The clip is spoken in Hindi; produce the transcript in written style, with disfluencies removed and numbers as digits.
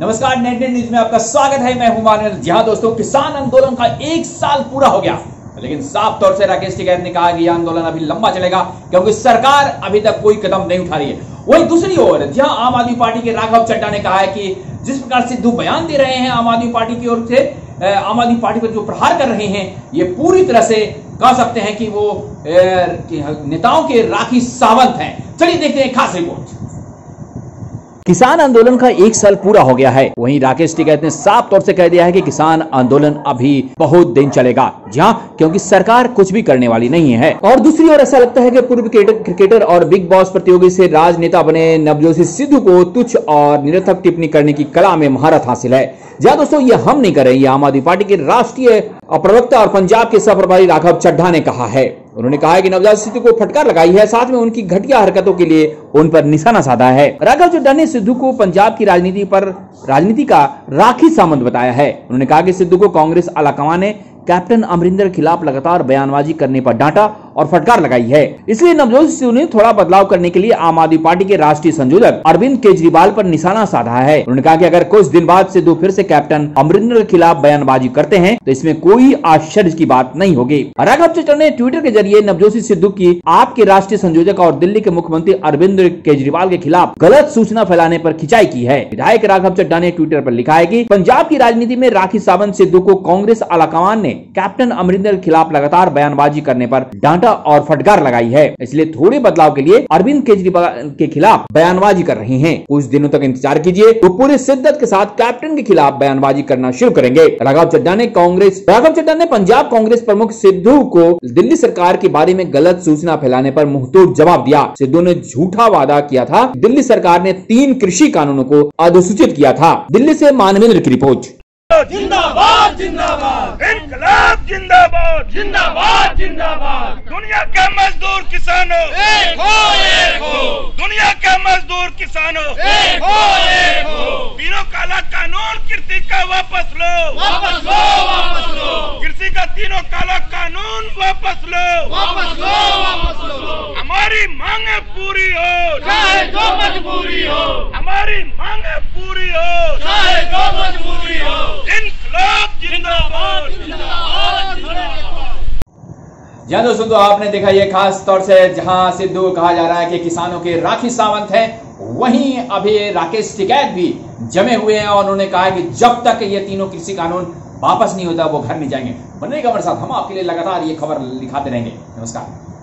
नमस्कार, नेट न्यूज में आपका स्वागत है। मैं हूं मानव। जी हां दोस्तों, किसान आंदोलन का 1 साल पूरा हो गया, लेकिन साफ तौर से राकेश टिकैत ने कहा कि यह आंदोलन अभी लंबा चलेगा क्योंकि सरकार अभी तक कोई कदम नहीं उठा रही है। वहीं दूसरी ओर जहां आम आदमी पार्टी के राघव चड्ढा ने कहा है कि जिस प्रकार सिद्धू बयान दे रहे हैं आम आदमी पार्टी की ओर से, आम आदमी पार्टी पर जो प्रहार कर रहे हैं, ये पूरी तरह से कह सकते हैं कि वो नेताओं के राखी सावंत हैं। चलिए देखते हैं खास रिपोर्ट। किसान आंदोलन का 1 साल पूरा हो गया है। वहीं राकेश टिकैत ने साफ तौर से कह दिया है कि किसान आंदोलन अभी बहुत दिन चलेगा, जहां क्योंकि सरकार कुछ भी करने वाली नहीं है। और दूसरी ओर ऐसा लगता है कि पूर्व क्रिकेटर और बिग बॉस प्रतियोगी से राजनेता बने नवजोत सिद्धू को तुच्छ और निरर्थक टिप्पणी करने की कला में महारत हासिल है। जहां दोस्तों ये हम नहीं कर रहे, ये आम आदमी पार्टी के राष्ट्रीय प्रवक्ता और पंजाब के सह प्रभारी राघव चड्ढा ने कहा है। उन्होंने कहा है कि नवजोत सिद्धू को फटकार लगाई है, साथ में उनकी घटिया हरकतों के लिए उन पर निशाना साधा है। राघव चड्ढा ने सिद्धू को पंजाब की राजनीति का राखी सावंत बताया है। उन्होंने कहा कि सिद्धू को कांग्रेस आलाकमान ने कैप्टन अमरिंदर के खिलाफ लगातार बयानबाजी करने पर डांटा और फटकार लगाई है। इसलिए नवजोत सिद्धू ने थोड़ा बदलाव करने के लिए आम आदमी पार्टी के राष्ट्रीय संयोजक अरविंद केजरीवाल पर निशाना साधा है। उन्होंने कहा कि अगर कुछ दिन बाद सिद्धू फिर से कैप्टन अमरिंदर के खिलाफ बयानबाजी करते हैं तो इसमें कोई आश्चर्य की बात नहीं होगी। राघव चड्ढा ने ट्विटर के जरिए नवजोत सिद्धू की आपके राष्ट्रीय संयोजक और दिल्ली के मुख्यमंत्री अरविंद केजरीवाल के खिलाफ गलत सूचना फैलाने पर खिंचाई की है। विधायक राघव चड्ढा ने ट्विटर पर लिखा है कि पंजाब की राजनीति में राखी सावंत सिद्धू को कांग्रेस आलाकमान ने कैप्टन अमरिंदर के खिलाफ लगातार बयानबाजी करने पर डांटा और फटकार लगाई है। इसलिए थोड़े बदलाव के लिए अरविंद केजरीवाल के खिलाफ बयानबाजी कर रहे हैं। कुछ दिनों तक इंतजार कीजिए, वो पूरे शिद्दत के साथ कैप्टन के खिलाफ बयानबाजी करना शुरू करेंगे। राघव चड्ढा ने पंजाब कांग्रेस प्रमुख सिद्धू को दिल्ली सरकार के बारे में गलत सूचना फैलाने पर मुंहतोड़ जवाब दिया। सिद्धू ने झूठा वादा किया था। दिल्ली सरकार ने 3 कृषि कानूनों को अधिसूचित किया था। दिल्ली से मानवेंद्र की रिपोर्ट। जिंदाबाद जिंदाबाद, इनकलाब जिंदाबाद जिंदाबाद जिंदाबाद। दुनिया के मजदूर किसानों एक हो, दुनिया के मजदूर किसानों एक हो। तीनों काला कानून कृषि का वापस लो, वापस लो, वापस लो। कृषि का तीनों काला कानून वापस लो, वापस लो, वापस लो। हमारी मांगे पूरी हो चाहे जो मजबूरी हो, हमारी मांगे पूरी हो चाहे जो मजबूरी हो। जी दोस्तों, तो आपने देखा ये खास तौर से जहां सिद्धू को कहा जा रहा है कि किसानों के राखी सावंत है, वहीं अभी राकेश टिकैत भी जमे हुए हैं और उन्होंने कहा है कि जब तक ये तीनों कृषि कानून वापस नहीं होता वो घर नहीं जाएंगे। बने खबर साथ हम आपके लिए लगातार ये खबर दिखाते रहेंगे। नमस्कार।